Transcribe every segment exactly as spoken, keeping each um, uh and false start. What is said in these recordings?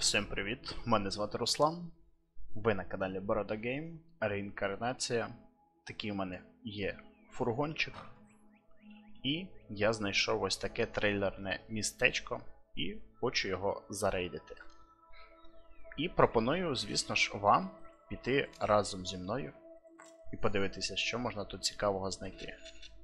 Всім привіт! Мене звати Руслан. Ви на каналі Борода Гейм. Реінкарнація. Такий у мене є фургончик. І я знайшов ось таке трейлерне містечко і хочу його зарейдити. І пропоную, звісно ж, вам піти разом зі мною і подивитися, що можна тут цікавого знайти.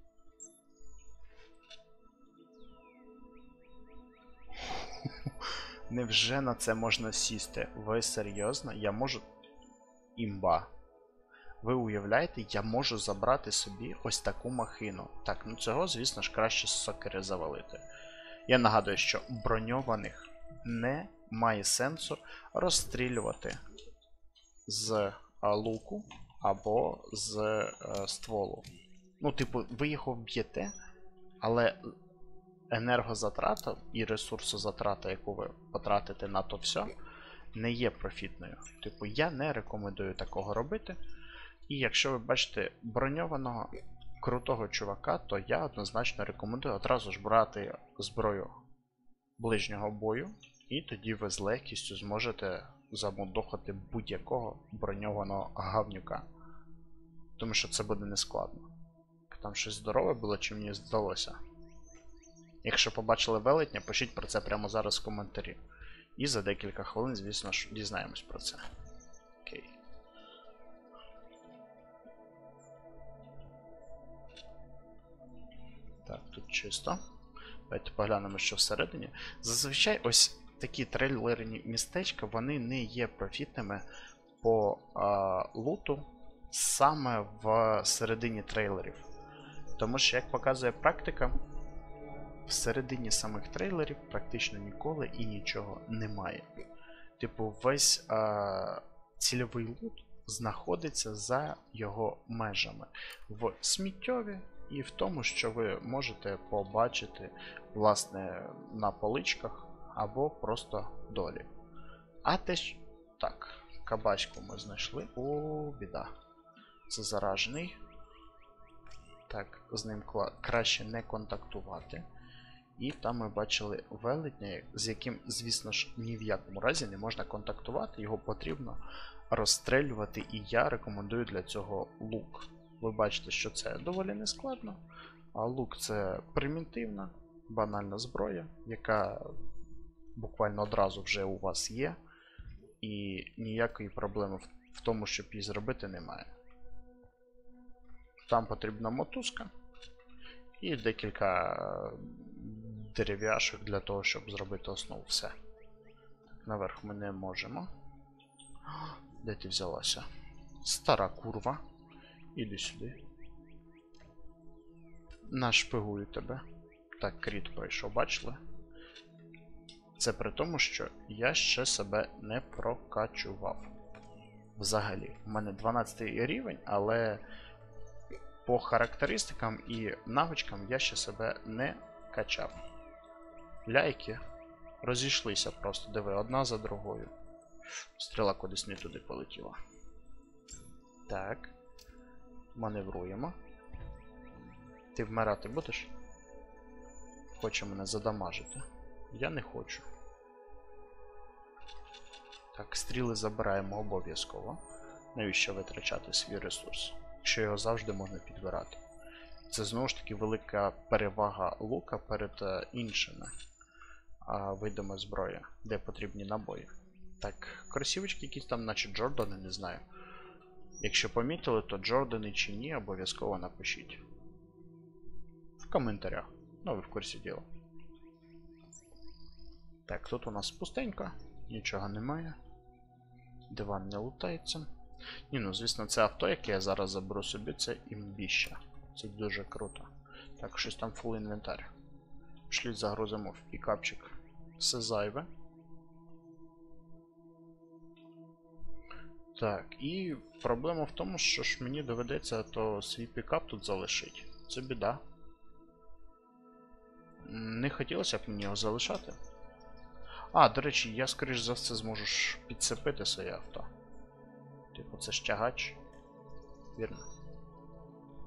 Невже на це можна сісти? Ви серйозно? Я можу... Імба. Ви уявляєте, я можу забрати собі ось таку махину. Так, ну цього, звісно ж, краще з сокири завалити. Я нагадую, що броньованих не має сенсу розстрілювати з а, луку або з а, стволу. Ну, типу, ви його вб'єте, але... енергозатрата і ресурсозатрата, яку ви потратите на то все, не є профітною. Типу, я не рекомендую такого робити. І якщо ви бачите броньованого крутого чувака, то я однозначно рекомендую одразу ж брати зброю ближнього бою, і тоді ви з легкістю зможете замудохати будь-якого броньованого гавнюка. Тому що це буде нескладно. Там щось здорове було, чи мені здалося? Якщо побачили велетня, пишіть про це прямо зараз в коментарі. І за декілька хвилин, звісно ж, дізнаємось про це. Окей. Так, тут чисто. Давайте поглянемо, що всередині. Зазвичай ось такі трейлерні містечка, вони не є профітними по а, луту саме в середині трейлерів. Тому що, як показує практика, всередині самих трейлерів практично ніколи і нічого немає. Типу, весь а, цільовий лут знаходиться за його межами. В сміттєві і в тому, що ви можете побачити, власне, на поличках або просто долі. А те ж... Так, кабачку ми знайшли. О, біда. Це заражений. Так, з ним краще не контактувати. І там ми бачили велетня, з яким, звісно ж, ні в якому разі не можна контактувати, його потрібно розстрелювати, і я рекомендую для цього лук. Ви бачите, що це доволі нескладно, а лук це примітивна, банальна зброя, яка буквально одразу вже у вас є, і ніякої проблеми в тому, щоб її зробити, немає. Там потрібна мотузка і декілька дерев'яшок для того, щоб зробити основу. Все. Так, наверх ми не можемо. Де ти взялася? Стара курва. Іди сюди. Нашпигую тебе. Так, кріт пройшов, бачили? Це при тому, що я ще себе не прокачував. Взагалі. У мене дванадцятий рівень, але по характеристикам і навичкам я ще себе не качав. Ляйки розійшлися просто, диви, одна за другою. Стріла кудись не туди полетіла. Так. Маневруємо. Ти вмирати будеш? Хоче мене задамажити. Я не хочу. Так, стріли забираємо обов'язково. Навіщо витрачати свій ресурс, якщо його завжди можна підбирати? Це знову ж таки велика перевага лука перед е, іншими а, видами зброї, де потрібні набої. Так, кросівочки якісь там, наче Джордани, не знаю. Якщо помітили, то Джордани чи ні, обов'язково напишіть. В коментарях. Ну, ви в курсі діла. Так, тут у нас пустенько, нічого немає. Диван не лутається. Ні, ну, звісно, це авто, яке я зараз заберу собі, це імбіща. Це дуже круто. Так, щось там фул інвентар. Шлють загрузимо в пікапчик. Все зайве. Так, і проблема в тому, що ж мені доведеться то свій пікап тут залишити. Це біда. Не хотілося б мені його залишати. А, до речі, я, скоріш за все, зможу ж підцепити своє авто. Типу, це ж тягач. Вірно.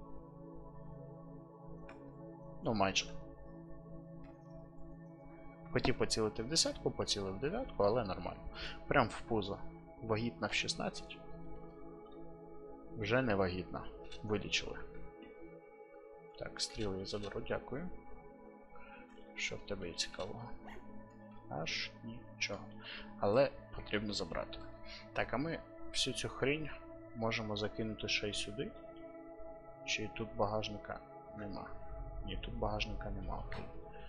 Ну, майже. Хотів поцілити в десятку, поцілив в дев'ятку, але нормально. Прям в пузо. Вагітна в шістнадцять. Вже не вагітна. Вилічили. Так, стріли я заберу, дякую. Що в тебе є цікавого? Аж нічого. Але потрібно забрати. Так, а ми всю цю хрінь можемо закинути ще й сюди. Чи тут багажника нема? Ні, тут багажника нема, окей.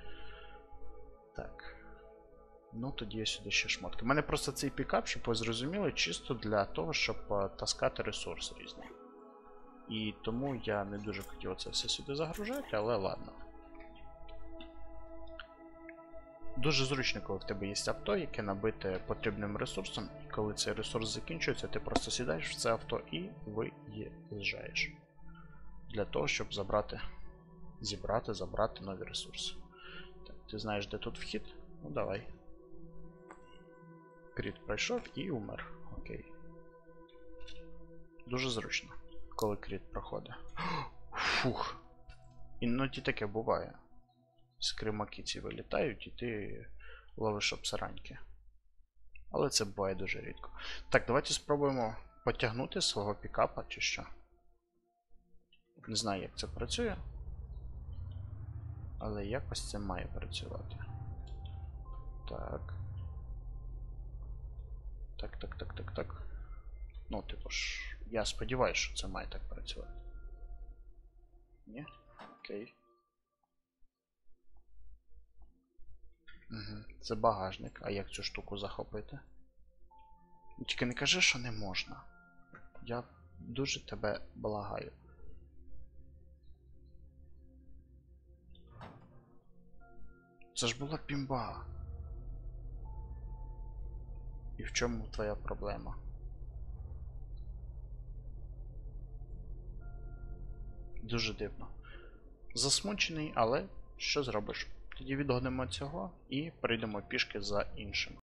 Так. Ну, тоді я сюди ще шмотки. У мене просто цей пікап, щоб ви зрозуміли, чисто для того, щоб таскати ресурс різні. І тому я не дуже хотів це все сюди загружати, але ладно. Дуже зручно, коли в тебе є авто, яке набите потрібним ресурсом, і коли цей ресурс закінчується, ти просто сідаєш в це авто і виїжджаєш. Для того, щоб забрати, зібрати, забрати нові ресурси. Так, ти знаєш, де тут вхід? Ну давай. Кріт пройшов і умер. Окей. Дуже зручно, коли кріт проходить. Фух. Іноді таке буває. Скримаки ці вилітають і ти ловиш обсараньки. Але це буває дуже рідко. Так, давайте спробуємо потягнути свого пікапа чи що. Не знаю, як це працює. Але якось це має працювати. Так. Так, так, так, так, так. Ну, типу ж, я сподіваюся, що це має так працювати. Ні? Окей. Угу. Це багажник. А як цю штуку захопити? Тільки не кажи, що не можна. Я дуже тебе благаю. Це ж була пімба. І в чому твоя проблема? Дуже дивно. Засмучений, але що зробиш? Тоді відгонимо цього і перейдемо пішки за іншим.